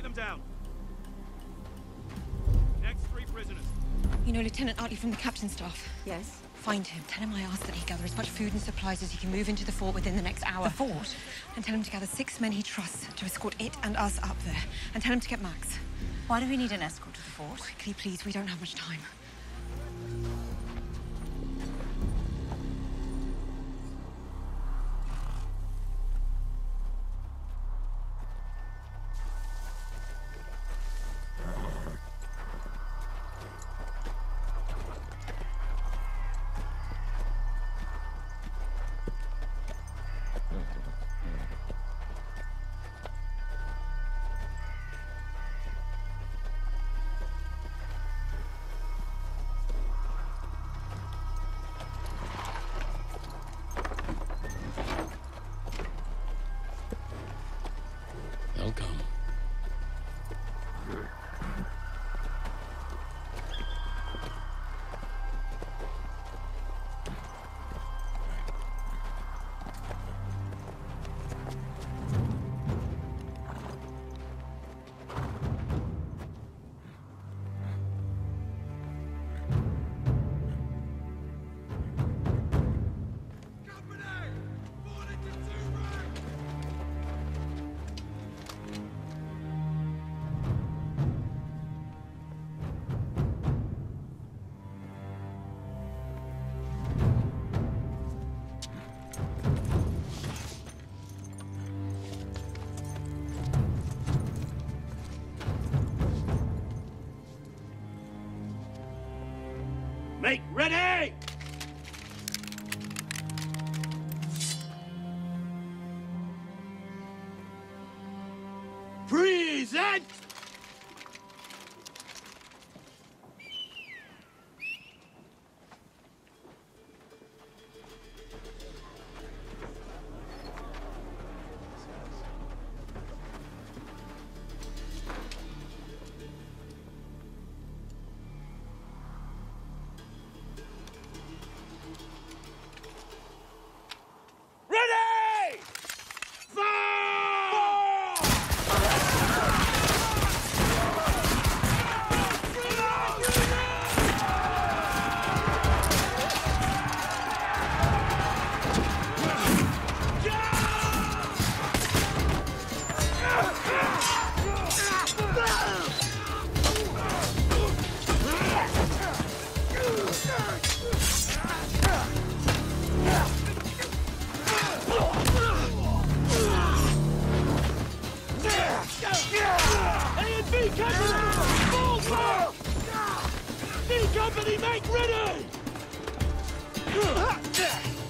them down. Next 3 prisoners. You know Lieutenant Utley from the captain's staff? Yes? Find him. Tell him I asked that he gather as much food and supplies as he can move into the fort within the next hour. The fort? And tell him to gather 6 men he trusts to escort it and us up there. And tell him to get Max. Why do we need an escort to the fort? Quickly, please. We don't have much time. They'll come. Make ready! Present! Ready! A&B company! Full power! B company, make ready!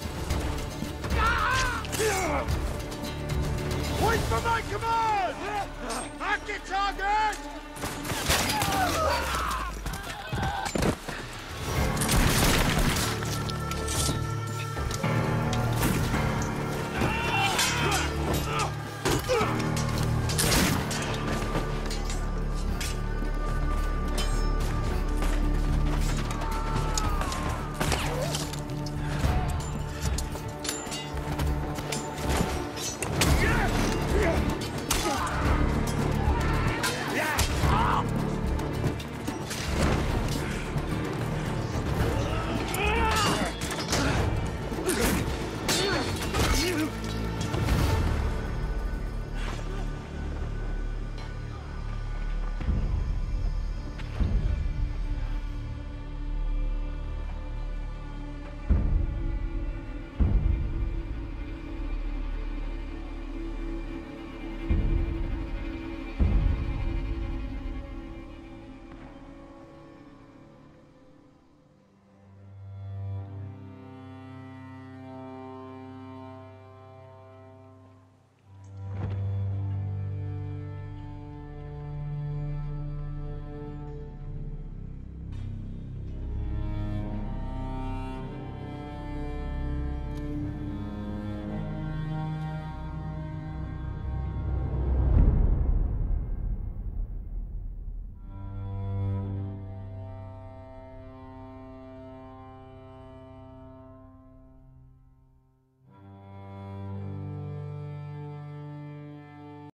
Wait for my command!